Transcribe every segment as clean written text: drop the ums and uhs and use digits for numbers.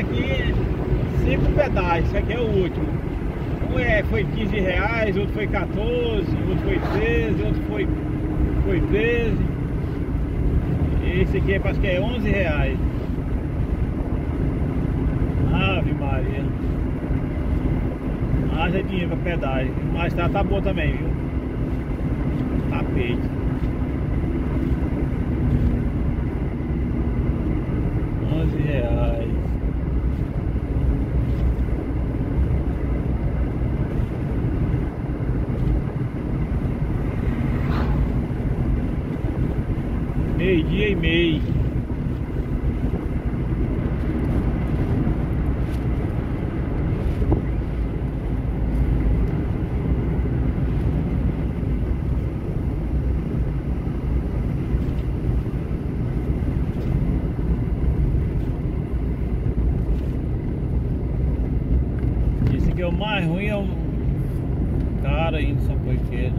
aqui 5 pedágios, esse aqui é o último. Um foi 15 reais, outro foi 14, outro foi 13, outro foi 13. Esse aqui parece que é 11 reais. Ave Maria. Haja dinheiro pra pedágio. Mas tá boa também, viu? Tapete. 11 reais. Meio-dia e meio. Esse aqui é o mais ruim, é um cara indo só porque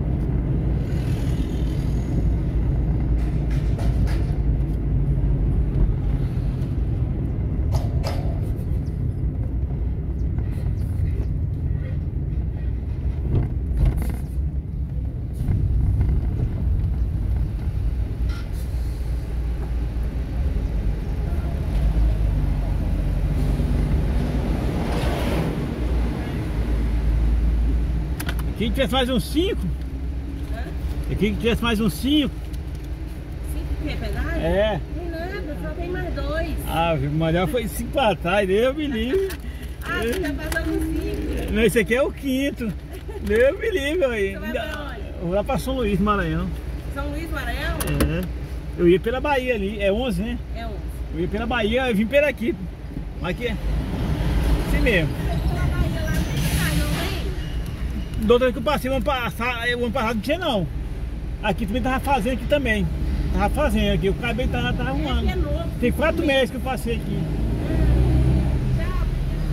quem tivesse mais uns 5? E quem tivesse mais uns 5? 5 que é pedágio? É. Tem nada, só tem mais 2. Ah, mas foi 5 pra trás, Deus me livre. Ah, você tá passando 5. Não, esse aqui é o 5º. Deus me livre aí. Você vai pra onde? Eu vou lá pra São Luís, Maranhão. São Luís, Maranhão? É. Eu ia pela Bahia ali, é 11, né? É 11. Eu ia pela Bahia, eu vim pela aqui. Mas aqui é assim mesmo. Pela Bahia lá não tem? Da outra vez que eu passei, o ano passado não tinha não. Aqui também tava fazendo aqui também. Tava fazendo aqui, o cabelo tava arrumando. Aqui é novo. Tem 4 meses que eu passei aqui. Tchau.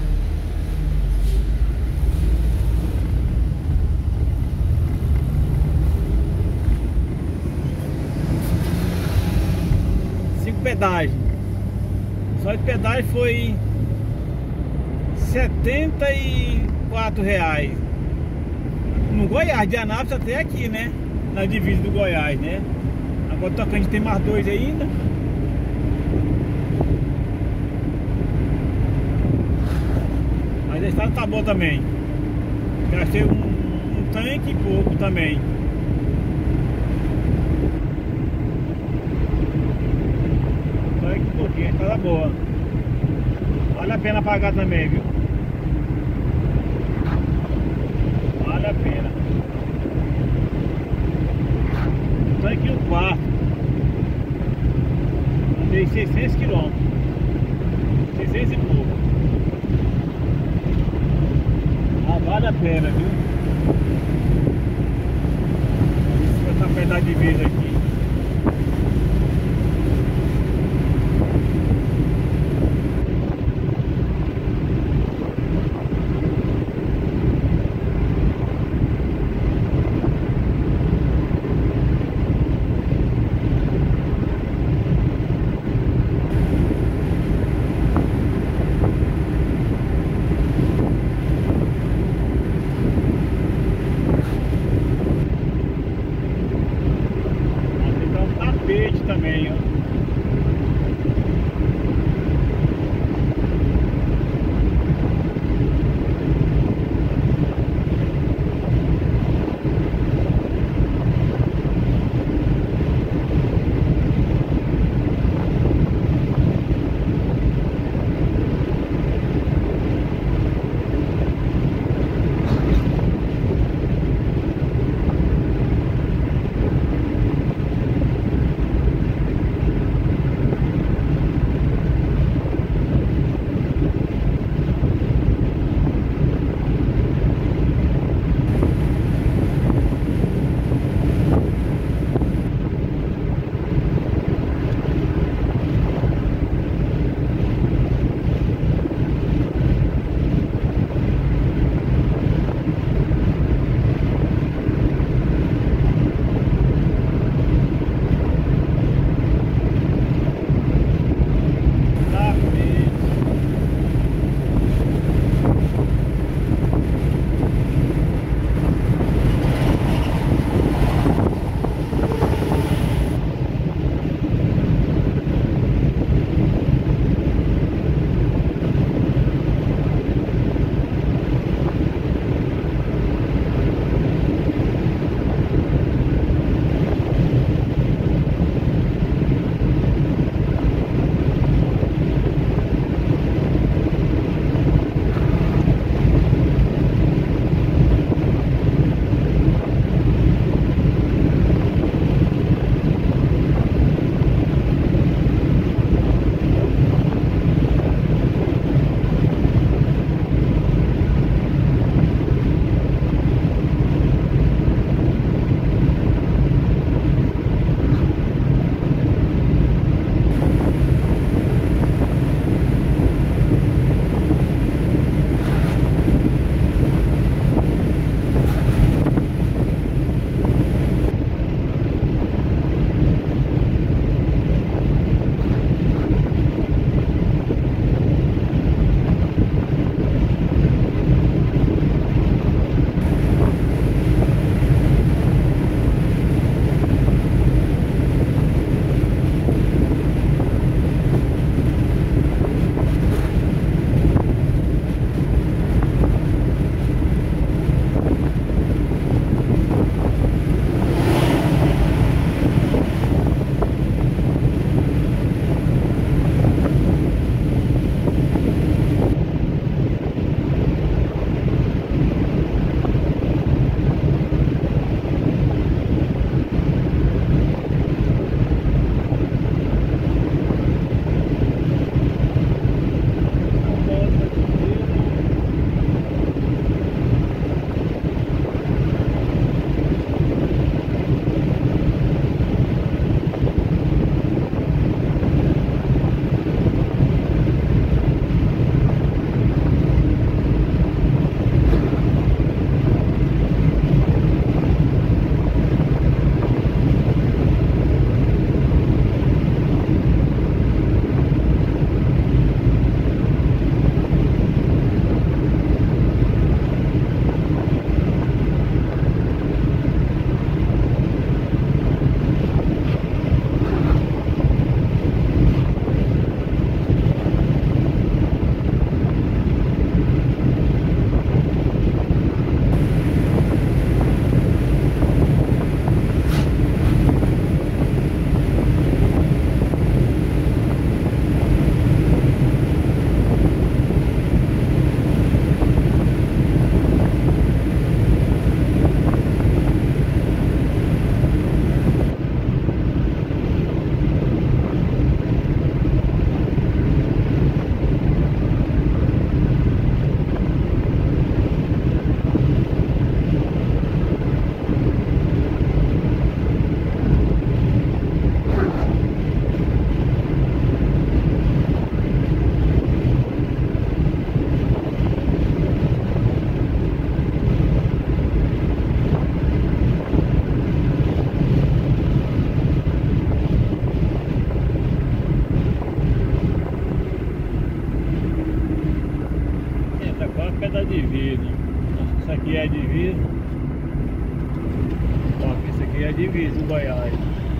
5 pedágios. Só de pedágio foi R$ 74. No Goiás, de Anápolis até aqui, né? Na divisa do Goiás, né? Agora o Tocantins tem mais 2 ainda. Mas a estrada tá boa também. Gastei um tanque e pouco também. Tanque e pouquinho, a estrada boa. Vale a pena pagar também, viu? Vale a pena. Tô aqui no quarto. Andei 600 km. 600 e pouco. Ah, vale a pena, viu? Vou botar perto da divisa aqui. ao pé da divisa. Isso aqui é a divisa. Ó, isso aqui é a divisa do Goiás.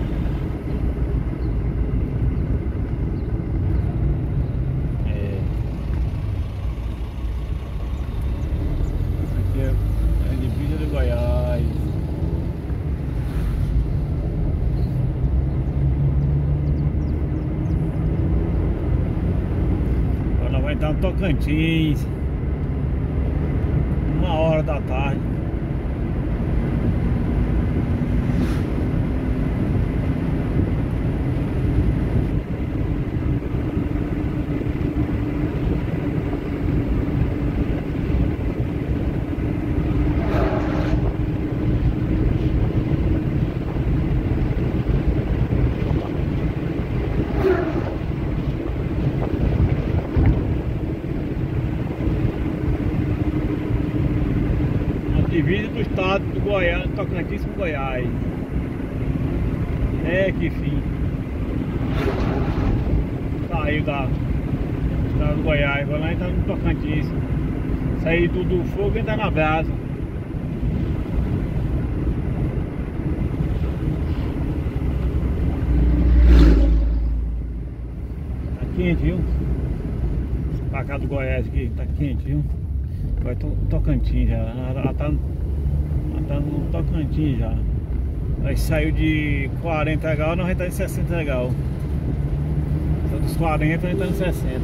Isso aqui é a divisa do Goiás. Agora vai entrar no Tocantins. 1h da tarde. Divisa do estado do Goiás, Tocantins com Goiás. É que fim. Saiu do estado do Goiás, vai lá entrar no Tocantins. Sair do fogo e entrar na brasa. Tá quente, viu? Pra cá do Goiás aqui, tá quente, viu? Vai Tocantins já, ela tá no Tocantins já. Aí saiu de 40 graus, nós vai estar em 60 graus. Só dos 40 nós estamos em 60.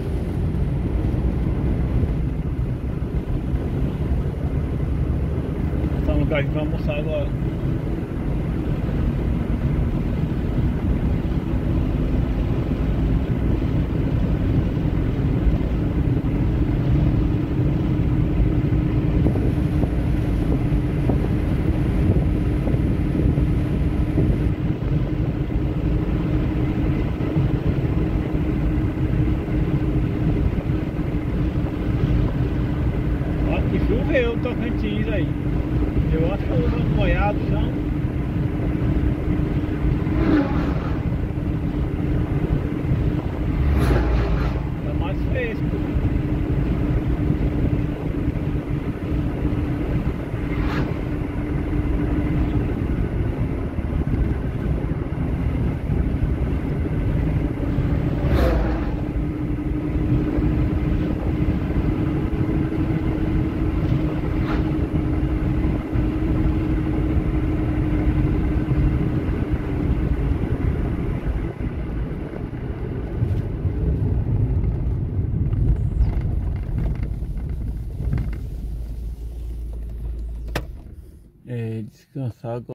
Tá no lugar pra almoçar agora. Choveu o Tocantins aí. Eu acho que eu vou molhado o chão. Tá mais fresco. Descansar agora.